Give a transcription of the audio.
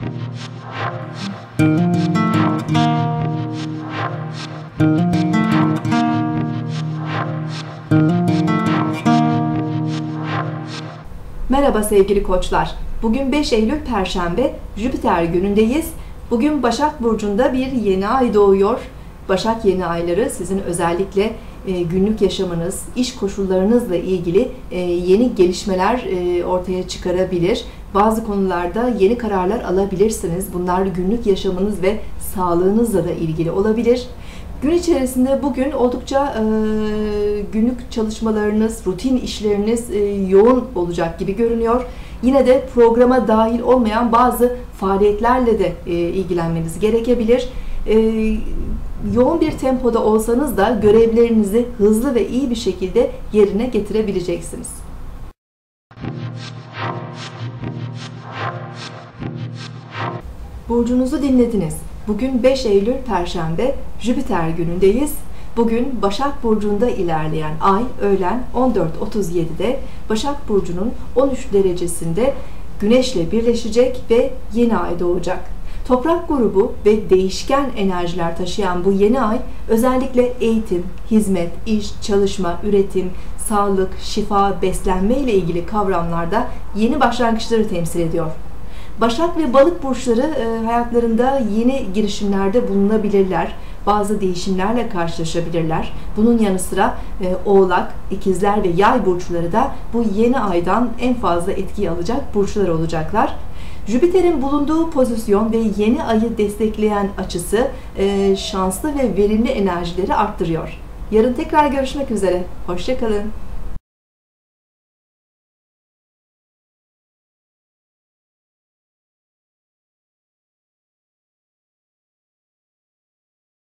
Merhaba sevgili koçlar. Bugün 5 Eylül Perşembe, Jüpiter günündeyiz. Bugün Başak Burcu'nda bir yeni ay doğuyor. Başak yeni ayları sizin özellikle günlük yaşamınız, iş koşullarınızla ilgili yeni gelişmeler ortaya çıkarabilir. Bazı konularda yeni kararlar alabilirsiniz. Bunlar günlük yaşamınız ve sağlığınızla da ilgili olabilir. Gün içerisinde bugün oldukça günlük çalışmalarınız, rutin işleriniz yoğun olacak gibi görünüyor. Yine de programa dahil olmayan bazı faaliyetlerle de ilgilenmeniz gerekebilir. Yoğun bir tempoda olsanız da görevlerinizi hızlı ve iyi bir şekilde yerine getirebileceksiniz. Burcunuzu dinlediniz. Bugün 5 Eylül Perşembe, Jüpiter günündeyiz. Bugün Başak Burcu'nda ilerleyen ay öğlen 14.37'de Başak Burcu'nun 13 derecesinde Güneş'le birleşecek ve yeni ay doğacak. Toprak grubu ve değişken enerjiler taşıyan bu yeni ay özellikle eğitim, hizmet, iş, çalışma, üretim, sağlık, şifa, beslenme ile ilgili kavramlarda yeni başlangıçları temsil ediyor. Başak ve Balık burçları hayatlarında yeni girişimlerde bulunabilirler. Bazı değişimlerle karşılaşabilirler. Bunun yanı sıra Oğlak, İkizler ve Yay burçları da bu yeni aydan en fazla etki alacak burçlar olacaklar. Jüpiter'in bulunduğu pozisyon ve yeni ayı destekleyen açısı şanslı ve verimli enerjileri arttırıyor. Yarın tekrar görüşmek üzere. Hoşça kalın.